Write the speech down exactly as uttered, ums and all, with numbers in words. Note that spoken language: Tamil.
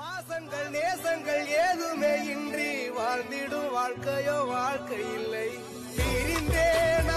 பாசங்கள் நேசங்கள் ஏதுமே இன்றி வாழ்ந்திடும் வாழ்க்கையோ வாழ்க்கை இல்லை. பிரிந்தே